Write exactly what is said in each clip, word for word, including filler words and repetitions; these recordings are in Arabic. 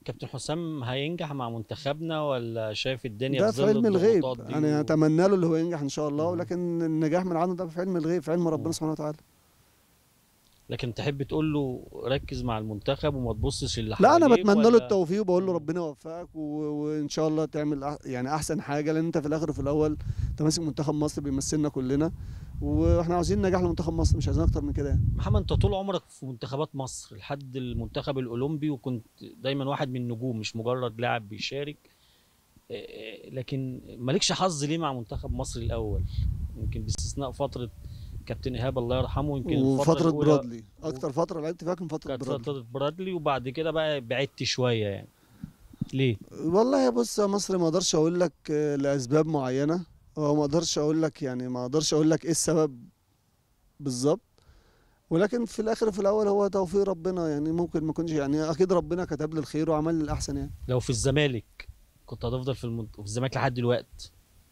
كابتن حسام هينجح مع منتخبنا ولا شايف الدنيا في ده في ظل علم الغيب، الضغوطات دي انا و... اتمنى له اللي هو ينجح ان شاء الله، مم. ولكن النجاح من عنده ده في علم الغيب، في علم ربنا مم. سبحانه وتعالى. لكن تحب تقول له ركز مع المنتخب وما تبصش اللي لا انا حواليك بتمنى له ولا؟ التوفيق وبقول له مم. ربنا يوفقك و... وان شاء الله تعمل أح... يعني احسن حاجه، لان انت في الاخر وفي الاول انت ماسك منتخب مصر بيمثلنا كلنا، واحنا عاوزين نجاح لمنتخب مصر، مش عايزين اكتر من كده يعني. محمد، انت طول عمرك في منتخبات مصر لحد المنتخب الاولمبي، وكنت دايما واحد من النجوم مش مجرد لاعب بيشارك. إيه، لكن مالكش حظ ليه مع منتخب مصر الاول؟ يمكن باستثناء فتره كابتن ايهاب الله يرحمه، يمكن الفتره وفتره الاولى برادلي اكتر فتره لعبت فيها كان فتره كانت برادلي. فتره برادلي، وبعد كده بقى بعدت شويه يعني. ليه؟ والله بص يا مصر، ما اقدرش اقول لك آه، لاسباب معينه، او ما اقدرش اقول لك يعني ما اقدرش اقول لك ايه السبب بالظبط، ولكن في الاخر وفي الاول هو توفيق ربنا يعني، ممكن ما يكونش يعني، اكيد ربنا كتب لي الخير وعمل لي الاحسن يعني. لو في الزمالك كنت هتفضل في, المنت... في الزمالك لحد دلوقتي،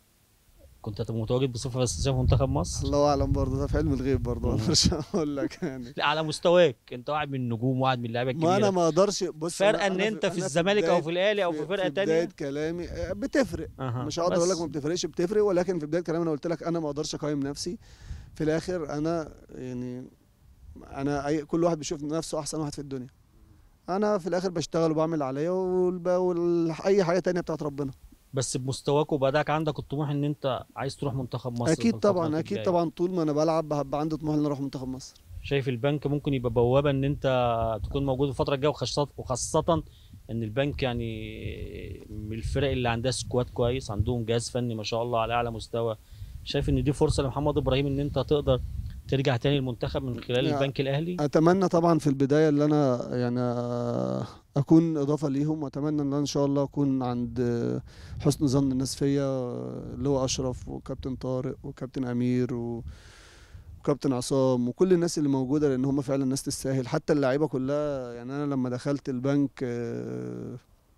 كنت هتبقى متواجد بصفه اساسيه في منتخب مصر؟ الله اعلم برضه، ده في علم الغيب برضه، ما مم. اقدرش اقول لك يعني. لا، على مستواك انت واحد من النجوم، واحد من اللعيبه ما انا الكبيره. ما اقدرش، بص فرق انا ان انا في انت في انا في الزمالك او بدايه، في الاهلي او في في فرقه في بدايه تانية. كلامي آه، بتفرق. اها، مش هقدر اقول لك ما بس. بتفرقش، بتفرق، ولكن في بدايه كلامي انا قلت لك انا ما اقدرش اقيم نفسي. في الاخر انا يعني، انا أي كل واحد بيشوف نفسه احسن واحد في الدنيا. انا في الاخر بشتغل وبعمل اللي عليا، والب- وال- اي حاجه تانية بتاعت ربنا. بس بمستواك وبداك عندك الطموح ان انت عايز تروح منتخب مصر في اكيد الفتره طبعا، اكيد الجايه. طبعا، طول ما انا بلعب هبقى عندي طموح ان أنا اروح منتخب مصر. شايف البنك ممكن يبقى بوابه ان انت تكون موجود الفتره الجايه، وخاصه وخاصه ان البنك يعني من الفرق اللي عندها سكواد كويس، عندهم جهاز فني ما شاء الله على اعلى مستوى. شايف ان دي فرصه لمحمد ابراهيم ان انت تقدر ترجع تاني المنتخب من خلال يعني البنك الاهلي؟ اتمنى طبعا في البدايه اللي انا يعني آه، اكون اضافه ليهم، واتمنى ان انا ان شاء الله اكون عند آه، حسن ظن الناس فيا، آه، اللي هو اشرف وكابتن طارق وكابتن امير و- وكابتن عصام وكل الناس اللي موجوده، لان هم فعلا ناس تستاهل، حتى اللعيبه كلها يعني. انا لما دخلت البنك آه،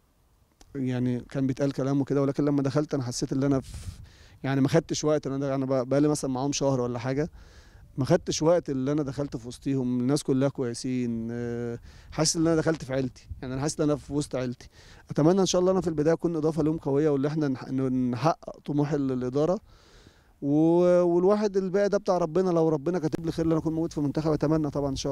يعني كان بيتقال كلام وكده، ولكن لما دخلت انا حسيت ان انا في، يعني ما خدتش وقت، انا انا بقى لي مثلا معاهم شهر ولا حاجه، ما خدتش وقت اللي انا دخلت في وسطيهم، الناس كلها كويسين، آه، حاسس ان انا دخلت في عيلتي، يعني انا حاسس ان انا في وسط عيلتي. اتمنى ان شاء الله انا في البدايه اكون اضافه لهم قويه، واللي احنا نح- نحقق طموح ال- الاداره، و- والواحد الباقي ده بتاع ربنا، لو ربنا كاتب لي خير ان انا اكون موجود في المنتخب اتمنى طبعا ان شاء الله.